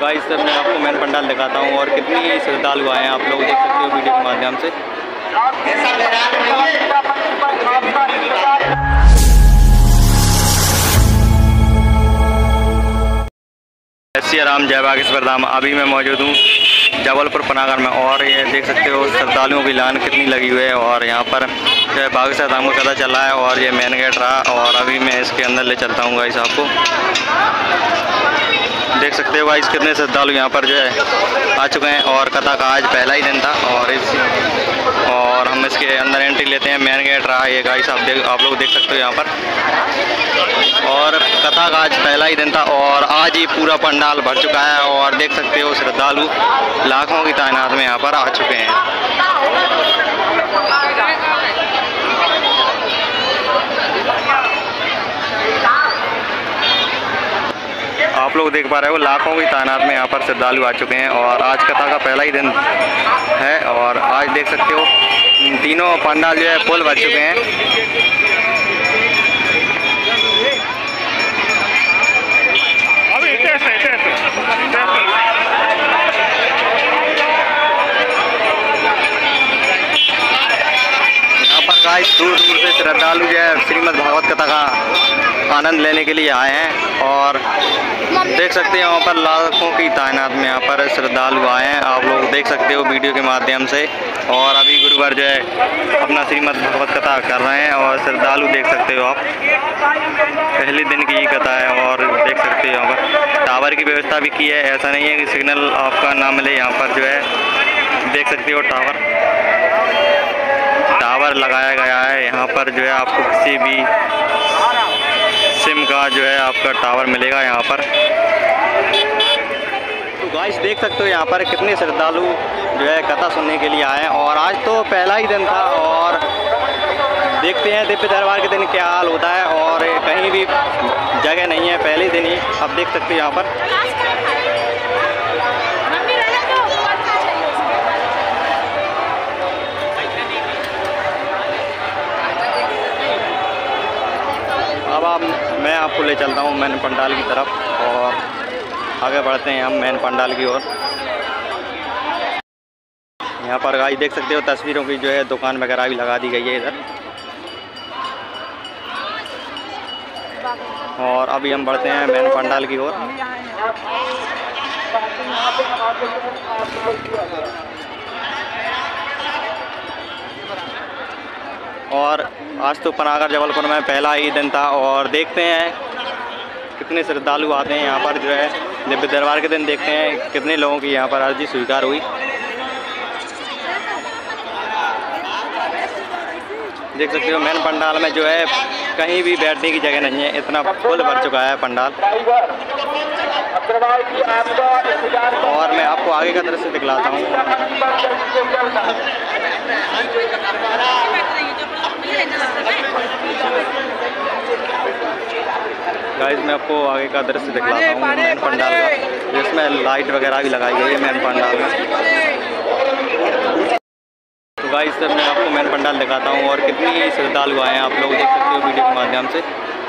Guys sir मैं आपको main pandal दिखाता हूँ और कितनी श्रद्धालु आए हैं आप लोग देख सकते हो वीडियो के माध्यम से। श्री राम जय बागेश्वर धाम। अभी मैं मौजूद हूँ जबलपुर पनागर में और ये देख सकते हो श्रद्धालुओं की लाइन कितनी लगी हुई है और यहाँ पर जो है बागेश्वर धाम को पता चला है और ये मेन गेट रहा और अभी मैं इसके अंदर ले चलता हूँ गाइस। आपको देख सकते हो गाइस कितने श्रद्धालु यहाँ पर जो है आ चुके हैं और कथा का आज पहला ही दिन था और हम इसके अंदर एंट्री लेते हैं। मेन गेट रहा ये गाइस आप लोग देख सकते हो यहाँ पर और कथा का आज पहला ही दिन था और आज ही पूरा पंडाल भर चुका है और देख सकते हो श्रद्धालु लाखों की तादाद में यहाँ पर आ चुके हैं। आप लोग देख पा रहे हो लाखों की तादाद में यहाँ पर श्रद्धालु आ चुके हैं और आज कथा का पहला ही दिन है और आज देख सकते हो तीनों पंडाल जो है फुल भर चुके हैं। यहाँ पर गाइस दूर दूर से श्रद्धालु जो है श्रीमद् भागवत कथा का आनंद लेने के लिए आए हैं और देख सकते हैं यहाँ पर लाखों की तादाद में यहाँ पर श्रद्धालु आए हैं। आप लोग देख सकते हो वीडियो के माध्यम से और अभी गुरुवार जो है अपना श्रीमद् भागवत कथा कर रहे हैं और श्रद्धालु देख सकते हो आप पहले दिन की कथा है और देख सकते हो यहाँ पर टावर की व्यवस्था भी की है। ऐसा नहीं है कि सिग्नल आपका ना मिले, यहाँ पर जो है देख सकते हो टावर लगाया गया है। यहाँ पर जो है आपको किसी भी सिम का जो है आपका टावर मिलेगा यहाँ पर। तो गाइस देख सकते हो यहाँ पर कितने श्रद्धालु जो है कथा सुनने के लिए आए हैं और आज तो पहला ही दिन था और देखते हैं दिव्य दरबार के दिन क्या हाल होता है और कहीं भी जगह नहीं है, पहले दिन ही आप देख सकते हो यहाँ पर। अब मैं आपको ले चलता हूँ मेन पंडाल की तरफ और आगे बढ़ते हैं हम मेन पंडाल की ओर। यहाँ पर गाइस देख सकते हो तस्वीरों की जो है दुकान वगैरह भी लगा दी गई है इधर और अभी हम बढ़ते हैं मेन पंडाल की ओर। और आज तो पनागर जबलपुर में पहला ही दिन था और देखते हैं कितने श्रद्धालु आते हैं यहाँ पर जो है दिव्य दरबार के दिन। देखते हैं कितने लोगों की यहाँ पर अर्जी स्वीकार हुई। देख सकते हो मेन पंडाल में जो है कहीं भी बैठने की जगह नहीं है, इतना फुल भर चुका है पंडाल। और मैं आपको आगे का दृश्य दिखलाता हूँ। गाइस मैं आपको आगे का दृश्य दिखलाता हूँ मेन पंडाल का, जिसमें लाइट वगैरह भी लगाई गई है मेन पंडाल में। तो गाइस सर मैं आपको मेन पंडाल दिखाता हूँ और कितनी श्रद्धालु आए हैं आप लोग देख सकते हो वीडियो के माध्यम से।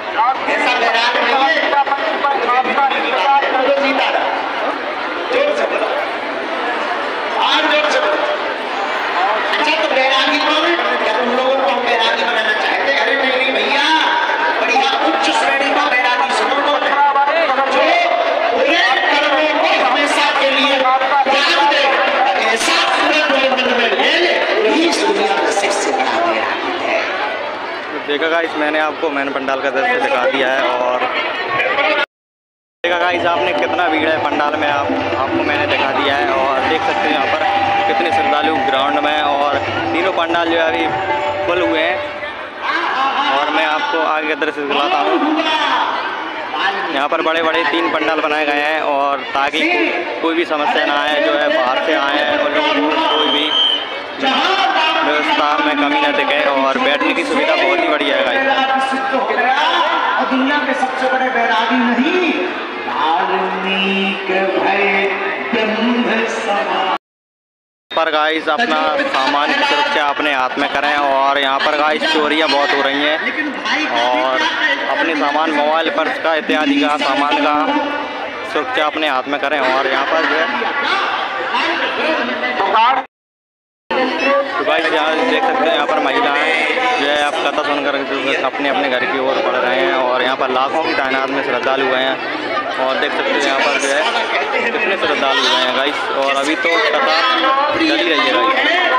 देखा गाइस मैंने आपको मेन पंडाल का दृश्य दिखा दिया है और देखा गाइस आपने कितना भीड़ है पंडाल में आपको मैंने दिखा दिया है और देख सकते हैं यहाँ पर कितने श्रद्धालु ग्राउंड में और तीनों पंडाल जो है अभी फुल हुए हैं। और मैं आपको आगे का दृश्य दिखाता हूँ। यहाँ पर बड़े बड़े 3 पंडाल बनाए गए हैं और ताकि कोई भी समस्या ना आए, जो है बाहर से आए हैं और लोगों को कोई भी व्यवस्था में कमी न दिखे और बैठने की सुविधा बहुत ही बढ़िया है गाइस। दुनिया के सबसे बड़े बैरागी नहीं पर गाइस अपना सामान की सुरक्षा अपने हाथ में करें और यहाँ पर गाइस चोरियाँ बहुत हो रही हैं और अपने सामान मोबाइल पर्स का इत्यादि का सामान का सुरक्षा अपने हाथ में करें। और यहाँ पर जो है तो गाइस यहाँ देख सकते हैं यहाँ पर महिलाएं जो है आप कथा सुनकर अपने अपने घर की ओर बढ़ रहे हैं। और यहाँ पर लाखों की तादाद में श्रद्धालु हुए हैं और देख सकते हैं यहाँ पर जो है कितने श्रद्धालु हुए हैं गाइस। और अभी तो कथा चल ही रही है गाइस।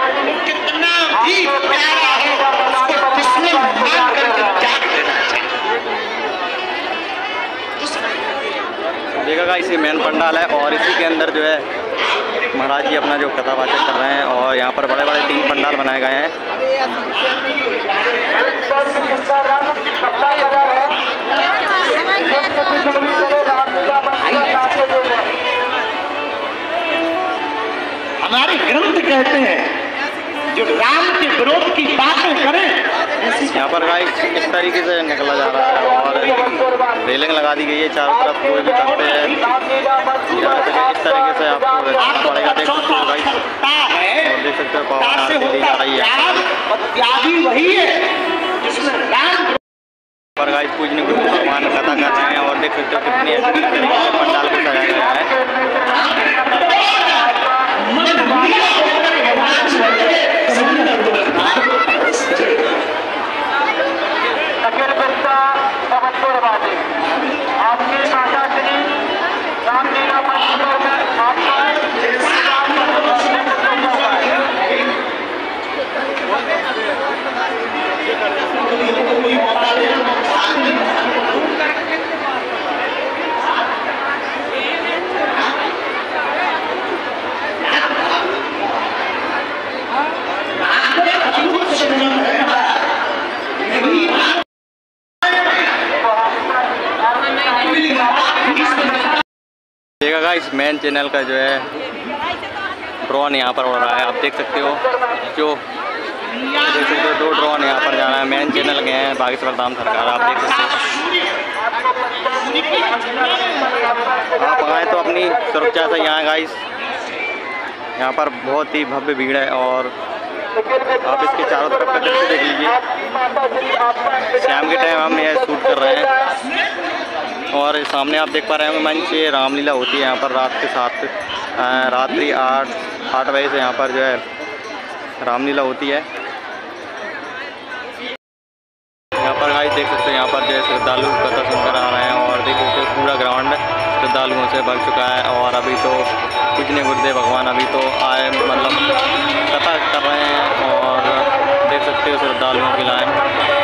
देखा गाइस ये मेन पंडाल है और इसी के अंदर जो है महाराज जी अपना जो कथावाचक कर रहे हैं। और यहाँ पर बड़े बड़े 3 पंडाल बनाए गए हैं। हमारे ग्रंथ कहते हैं जो राम के विरोध की बातें करें। यहाँ पर गाइस इस तरीके से निकला जा रहा है और रेलिंग लगा दी गई है चारों तरफ। कोई भी करते हैं इस तरीके से आपको पड़ेगा। देख सकते हो गाइस और देख सकते हो पावन आरती दी जा रही है पर गाइस पूजने गुरु भगवान कथा कर रहे हैं। और देख सकते हो कितनी अच्छी तरीके से पंडाल को सजाया गया है। देखा गाइस मेन चैनल का जो है ड्रोन यहाँ पर उड़ रहा है। आप देख सकते हो जो देख सकते हो 2 ड्रोन यहाँ पर जा रहा है। मेन चैनल गए हैं बागेश्वर धाम सरकार। आप देख सकते हो आप आए तो अपनी सुरक्षा से यहाँ गाइस। यहाँ पर बहुत ही भव्य भीड़ है और आप इसके चारों तरफ का दृश्य देख लीजिए। शाम के टाइम हम यह शूट कर रहे हैं और सामने आप देख पा रहे हैं मंच ये रामलीला होती है यहाँ पर रात के 7 रात्रि 8 बजे से यहाँ पर जो है रामलीला होती है। यहाँ पर गाइस देख सकते हैं यहाँ पर जो है श्रद्धालु कथा सुनकर आ रहे हैं और देख सकते हो पूरा ग्राउंड श्रद्धालुओं से भर चुका है। और अभी तो पूजनीय गुरुदेव भगवान अभी तो आए मतलब कथा कर रहे हैं और देख सकते हो श्रद्धालुओं की लाइन।